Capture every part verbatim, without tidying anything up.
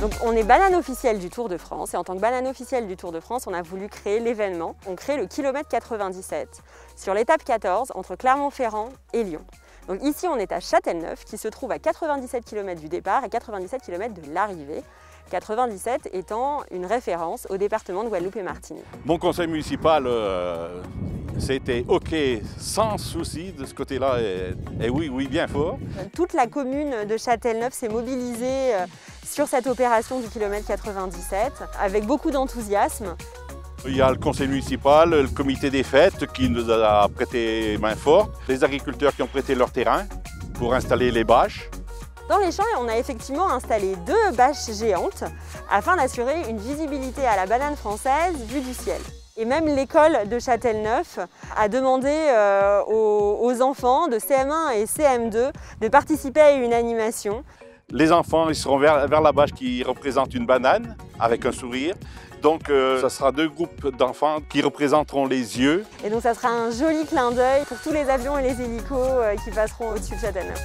Donc on est banane officielle du Tour de France et en tant que banane officielle du Tour de France, on a voulu créer l'événement. On crée le kilomètre quatre-vingt-dix-sept sur l'étape quatorze entre Clermont-Ferrand et Lyon. Donc ici on est à Châtellneuf qui se trouve à quatre-vingt-dix-sept kilomètres du départ et quatre-vingt-dix-sept kilomètres de l'arrivée. quatre-vingt-dix-sept étant une référence au département de Guadeloupe et Martinique. Mon conseil municipal, euh, c'était OK, sans souci de ce côté-là, et, et oui, oui, bien fort. Toute la commune de Châtellneuf s'est mobilisée sur cette opération du kilomètre quatre-vingt-dix-sept avec beaucoup d'enthousiasme. Il y a le conseil municipal, le comité des fêtes qui nous a prêté main forte, les agriculteurs qui ont prêté leur terrain pour installer les bâches. Dans les champs, on a effectivement installé deux bâches géantes afin d'assurer une visibilité à la banane française vue du ciel. Et même l'école de Châtellneuf a demandé euh, aux, aux enfants de C M un et C M deux de participer à une animation. Les enfants ils seront vers, vers la bâche qui représente une banane avec un sourire. Donc euh, ça sera deux groupes d'enfants qui représenteront les yeux. Et donc ça sera un joli clin d'œil pour tous les avions et les hélicos euh, qui passeront au-dessus de Châtellneuf.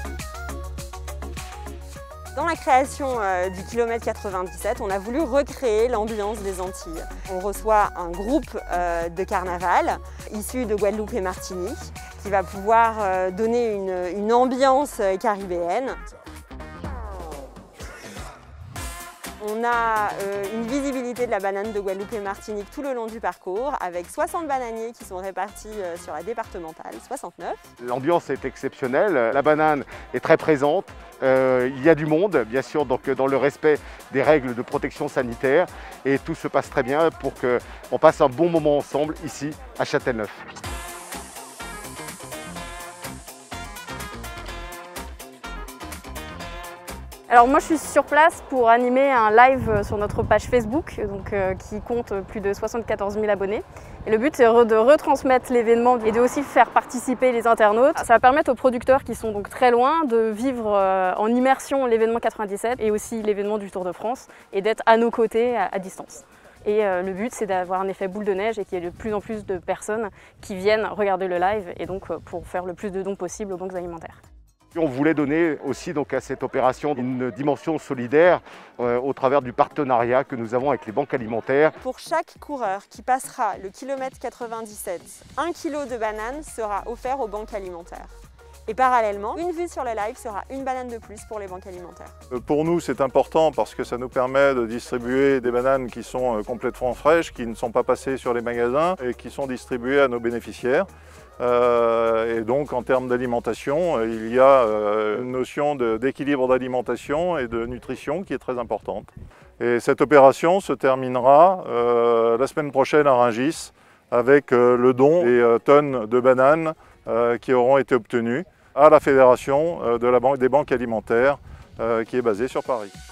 Dans la création euh, du kilomètre quatre-vingt-dix-sept, on a voulu recréer l'ambiance des Antilles. On reçoit un groupe euh, de carnaval issu de Guadeloupe et Martinique qui va pouvoir euh, donner une, une ambiance caribéenne. On a euh, une visibilité de la banane de Guadeloupe et Martinique tout le long du parcours avec soixante bananiers qui sont répartis euh, sur la départementale, soixante-neuf. L'ambiance est exceptionnelle, la banane est très présente, euh, il y a du monde bien sûr donc, dans le respect des règles de protection sanitaire et tout se passe très bien pour qu'on passe un bon moment ensemble ici à Châtellneuf. Alors moi je suis sur place pour animer un live sur notre page Facebook donc, euh, qui compte plus de soixante-quatorze mille abonnés. Et le but c'est de retransmettre l'événement et de aussi faire participer les internautes. Ça va permettre aux producteurs qui sont donc très loin de vivre euh, en immersion l'événement quatre-vingt-dix-sept et aussi l'événement du Tour de France et d'être à nos côtés à, à distance. Et euh, le but c'est d'avoir un effet boule de neige et qu'il y ait de plus en plus de personnes qui viennent regarder le live et donc euh, pour faire le plus de dons possible aux banques alimentaires. On voulait donner aussi donc, à cette opération une dimension solidaire euh, au travers du partenariat que nous avons avec les banques alimentaires. Pour chaque coureur qui passera le kilomètre quatre-vingt-dix-sept, un kilo de banane sera offert aux banques alimentaires. Et parallèlement, une vue sur le live sera une banane de plus pour les banques alimentaires. Pour nous, c'est important parce que ça nous permet de distribuer des bananes qui sont complètement fraîches, qui ne sont pas passées sur les magasins et qui sont distribuées à nos bénéficiaires. Euh, et donc en termes d'alimentation, il y a euh, une notion d'équilibre d'alimentation et de nutrition qui est très importante. Et cette opération se terminera euh, la semaine prochaine à Rungis avec euh, le don des euh, tonnes de bananes euh, qui auront été obtenues à la Fédération euh, de la banque, des banques alimentaires euh, qui est basée sur Paris.